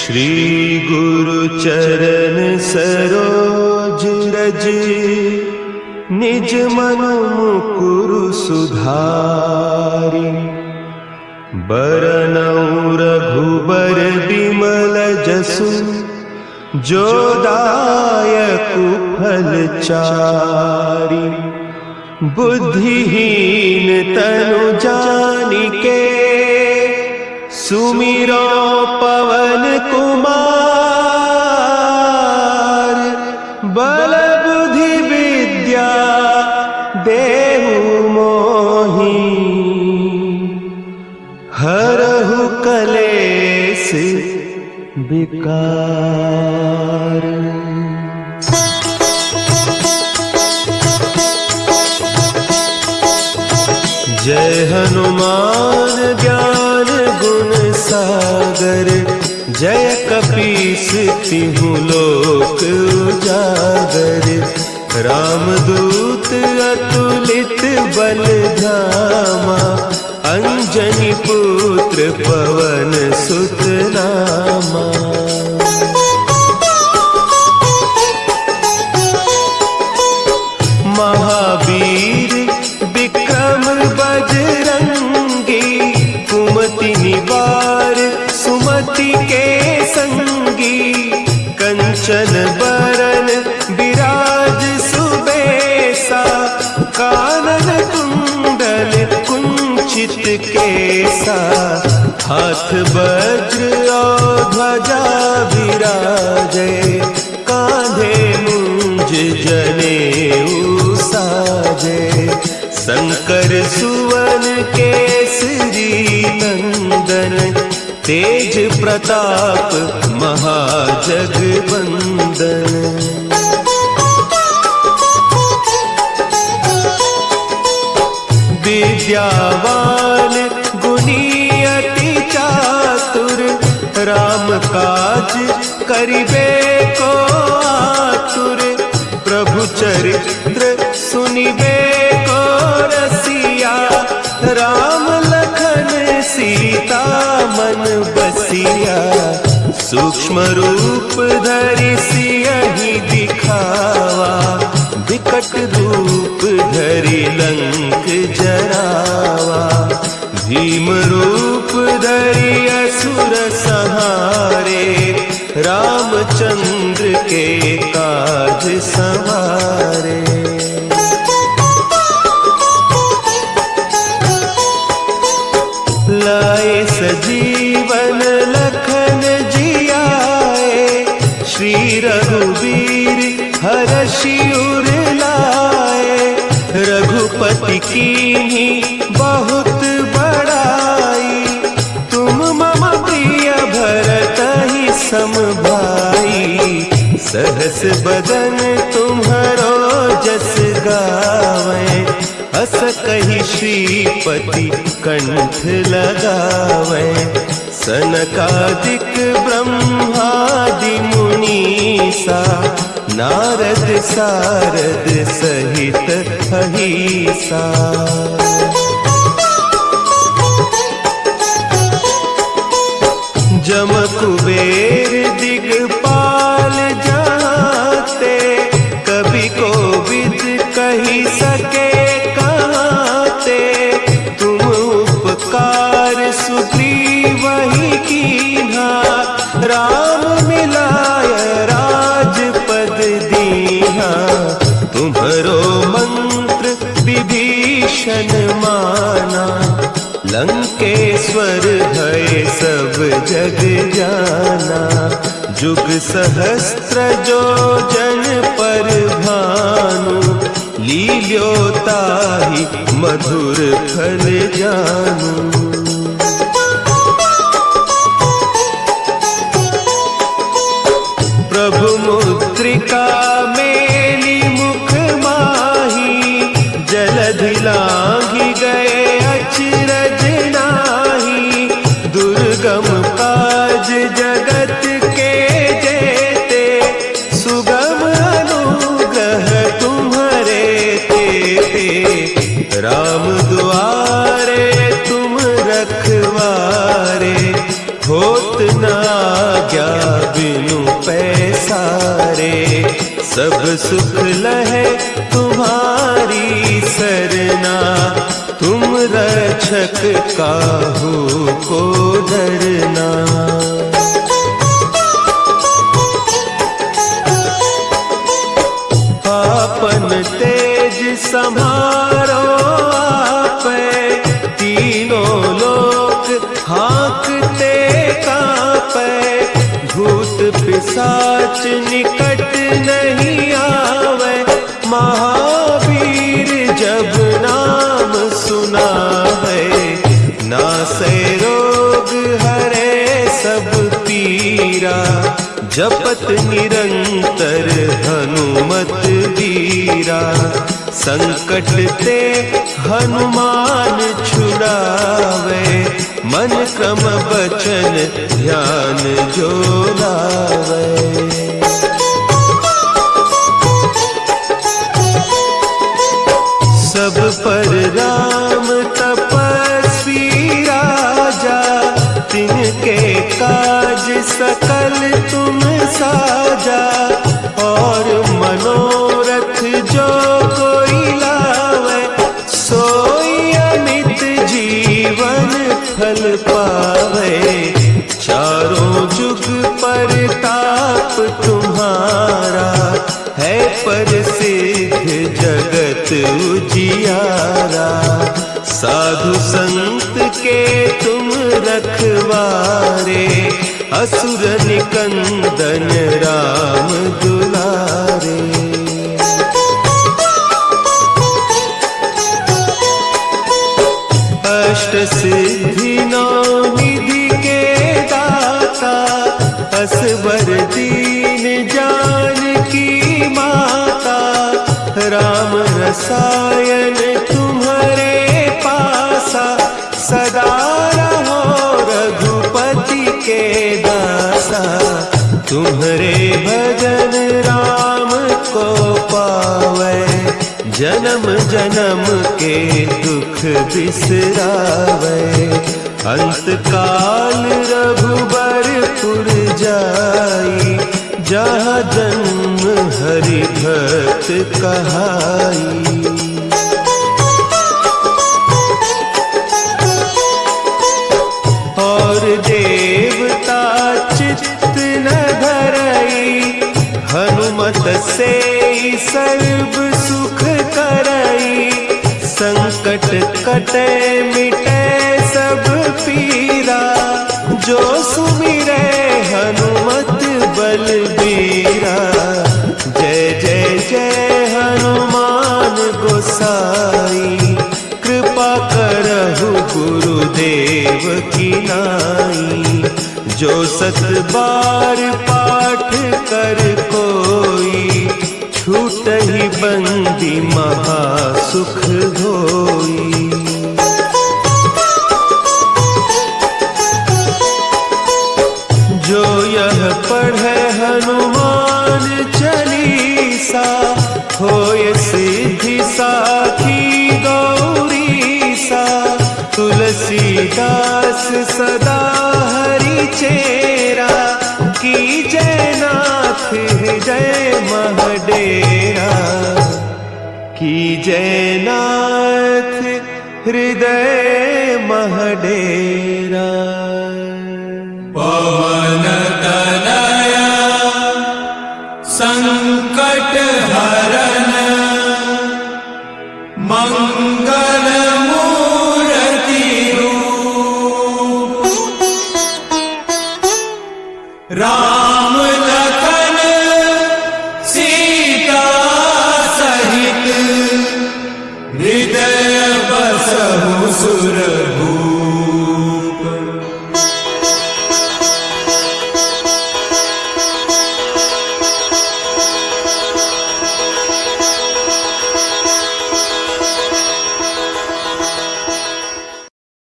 श्री गुरु चरण सरोज रज, निज मन मुकुरु सुधारि। बरनउँ रघुबर बिमल जसु, जो दायकु फल चारि। बुद्धिहीन तनु जानिके, सुमिरो पवन कुमार। बल बुद्धि विद्या देहु मोहि, हरहु कलेस विकार। जय हनुमान ज्ञान गुण सागर, जय कपीस तिहु लोक उजागर। रामदूत अतुलित बल धामा, अंजनी पुत्र पवन सुत नामा। महावीर विक्रम बजरंगी, कुमति निवार सुमति के संगी। कंचन बरन विराज सुबेसा, कानन कुंडल कुंचित केसा। हाथ वज्र और ध्वजा विराजे, कांधे मुंज जनेऊ साजे। शंकर सुवन केसरी नंदन, तेज प्रताप महाजगवंदन। विद्यावान गुणी अति चातुर, राम काज करिबे को आतुर। प्रभु चरित्र सुनिबे को रसिया, राम लखन सीता मन बसिया। सूक्ष्म रूप धरि सियहि दिखावा, विकट रूप धरि लंक जरावा। भीम रूप धरि असुर संहारे, रामचंद्र के काज सवारे। लाए सजीवन लखन जियाए, श्री रघुवीर हरषि उर लाए। रघुपति कीन्ही बहुत बड़ाई, तुम मम प्रिय भरतहि सम भाई। सहस बदन तुम्हरो जस गावें, अस कहि श्रीपति कंठ लगावें। सनकादिक ब्रह्मादि मुनीसा, नारद सारद सहित अहीसा। जम कुबेर दिगपाल जाते, कवि कोविद कहि सके कहते। तुम उपकार सुग्रीवहि कीन्हा, राम मिलाय राजपद दीन्हा। तुम्हरो मंत्र विभीषण माना, लंकेश्वर भय सब जग जाना। जुग सहस्त्र जो जन पर भानु, लील्योताहि मधुर फल जानू। प्रभु मुद्रिका मेली मुख माही, जलधि लांघि गए अचरज नाही। दुर्गम काज जगत के जेते, सुगम अनुग्रह तुम्हरे तेते। राम दुआरे तुम रखवारे, होत न आज्ञा बिनु पैसारे। सब सुख लहे तुम्हारी सरना, तुम रक्षक काहू को डरना। आपन तेज संभारो आपे, तीनों लोक हाँकते कांपे। भूत पिशाच निकट नहीं आवे, महावीर जब नाम सुना है। नासै रोग हरे सब पीरा, जपत निरंतर हनुमत वीरा। संकट ते हनुमान छुड़ावे, मन क्रम बचन ध्यान जो लावे। सब पर राम तपस्वी राजा, तिनके काज सकल तुम साजा। और मनोरथ जो कोई लावे, सोई अमित जीवन फल पावे। चारों जुग परताप तुम्हारा, है प्रसिद्ध जगत उजियारा। साधु संत के तुम रखवारे, असुर निकंदन राम दुलारे। अष्ट सिद्धि नौ निधि के दाता, असवर दीन जानकी माता। राम रसायन तुम्हारे पासा, सदा रहो रघुपति के दासा। तुम्हारे भजन राम को पावे, जन्म जन्म के दुख बिसरावे। अंत काल रघुबरपुर जाई, जहाँ जन्म हरि भक्त कहाई। और देवता चित्त न धरई, हनुमत से सर्व सुख करई। संकट कटे मिटे सब पीरा, जो सुमिरे हनुमत बलबीरा। जय जय जय हनुमान गोसाई, कृपा करहु गुरुदेव की नाई। जो सत बार पाठ कर कोई, छूटहि बंदी महासुख होई। जो यह पढ़े हनुमान चालीसा, होय सिद्धि साखी गौरीसा। तुलसीदास सदा हरि चेरा, की जय नाथ हृदय महडेरा। की जय नाथ हृदय महडेरा। पवन तनया संकट हरन, मंगल मूर्ति रूप। राम लखन सीता सहित, हृदय बसहु सुरभूप।